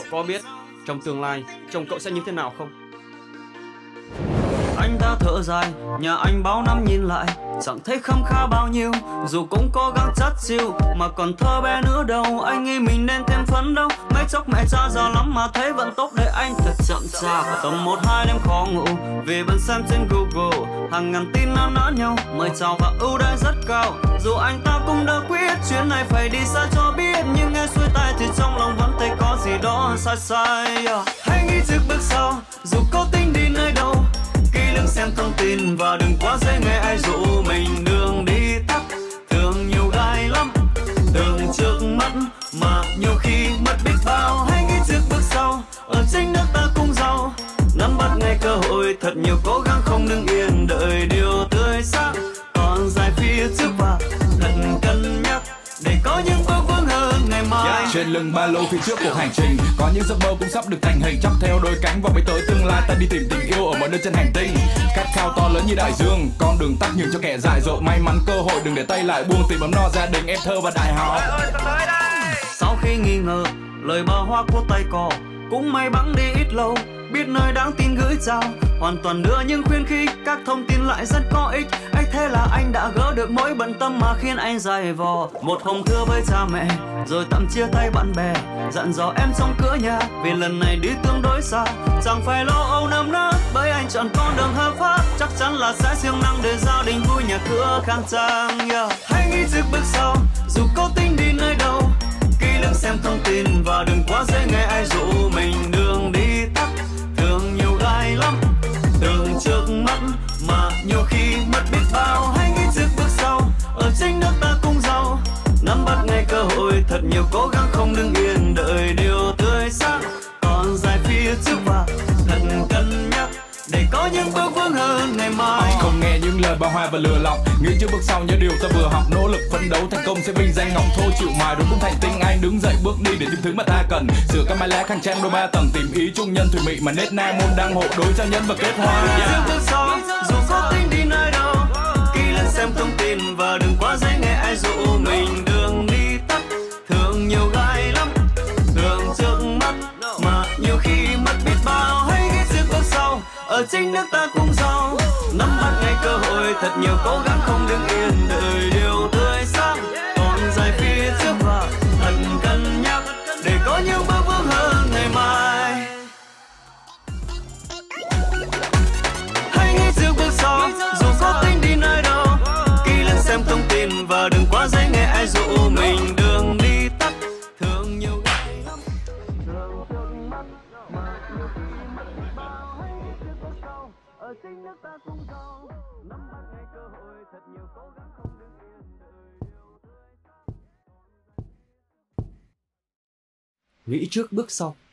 Có biết trong tương lai chồng cậu sẽ như thế nào không? Anh đã thở dài, nhà anh bao năm nhìn lại chẳng thấy khấm khá bao nhiêu. Dù cũng cố gắng chắt chiu mà còn thơ bé nữa đâu. Anh nghĩ mình nên thêm phấn đấu. Mấy chốc mẹ cha giàu lắm mà thấy vẫn tốt để anh thật chậm chạp. Tầm 1-2 đêm khó ngủ vì vẫn xem trên Google hàng ngàn tin nao nỡ nhau mời chào và ưu đãi rất cao. Dù anh ta cũng đã quyết chuyến này phải đi xa cho biết, nhưng nghe xuôi tai thì trong lòng vẫn thấy có gì đó sai sai. Hãy nghĩ trước bước sau dù cố tình đi nơi đâu, kỹ lưỡng xem thông tin và đừng quá dễ nghe ai dụ mình đường đi tắt. Thường nhiều gai lắm, đường trước mắt mà nhiều khi mất biết bao. Hãy nghĩ trước bước sau, ở chính nước ta cũng giàu, nắm bắt ngay cơ hội thật nhiều, cố gắng không đứng yên đợi điều tươi sáng còn dài phía trước và thật cân nhắc để có những bước vững hơn ngày mai. Trên lưng ba lô phía trước cuộc hành trình có những giấc mơ cũng sắp được thành hình, chắp theo đôi cánh và bay tới tương lai. Ta đi tìm tình yêu ở mọi nơi trên hành tinh, khát khao to lớn như đại dương, con đường tắt nhường cho kẻ dại dột. May mắn cơ hội đừng để tay lại buông, tìm ấm no gia đình em thơ và đại học. Sau khi nghi ngờ lời bờ hoa của tay cỏ cũng may bẵng đi ít lâu, biết nơi đáng tin gửi chào, hoàn toàn đưa những khuyến khích, các thông tin lại rất có ích. Ấy thế là anh đã gỡ được mỗi bận tâm mà khiến anh dày vò. Một hôm thưa với cha mẹ rồi tạm chia tay bạn bè, dặn dò em trong cửa nhà vì lần này đi tương đối xa. Chẳng phải lo âu nơm nớp bởi anh chọn con đường hợp pháp, chắc chắn là sẽ siêng năng để gia đình vui nhà cửa khang trang. Hãy nghĩ trước bước sau dù cố tình đi nơi đâu, kỹ lưỡng xem thông tin và đừng quá dễ nghe ai dụ mình đường đi tắt. Thường nhiều gai lắm, đường trước mắt mà nhiều khi mất biết bao. Hãy nghĩ trước bước sau, ở chính nước ta cũng giàu, nắm bắt ngay cơ hội thật nhiều, cố gắng không đứng yên đợi điều tươi sáng còn dài phía trước và thật cân nhắc để có những bước vững hơn ngày mai. Anh không nghe những lời bao hoa và lừa lọc, nghĩ trước bước sau nhớ điều ta vừa học, nỗ lực phấn đấu thành công sẽ vinh danh ngọc thô chịu mài rồi cũng thành tinh. Anh đứng dậy bước đi để tìm thứ mà ta cần, sửa các mái lá khang trang đôi ba tầng, tìm ý chung nhân thùy mị mà nết na môn đăng hộ đối giao nhân và kết hoa. Trước bước sau dù có tính đi nơi đâu, kỹ lưỡng xem thông tin và đừng quá dễ nghe ai dụ mình đường đi tắt. Thường nhiều gai lắm, đường trước mắt mà nhiều khi mất biết bao. Hãy nghĩ trước bước sau, ở chính nước ta cũng giàu, nắm bắt ngay cơ hội thật nhiều, cố gắng không đứng yên đợi điều tươi sáng còn dài phía trước và thật cân nhắc để có những bước vững hơn ngày mai. Hãy nghĩ trước bước sau dù có tính đi nơi đâu, kỹ lưỡng xem thông tin và đừng quá dễ nghe ai dụ mình đường đi tắt. Thường nhiều gai lắm, đường trước mắt mà nhiều khi mất biết bao. Hãy nghĩ trước bước sau, ở chính nước ta cũng giàu, nắm bắt ngay cơ hội thật nhiều, cố gắng không đứng yên đợi điều tươi sáng. Nghĩ trước bước sau.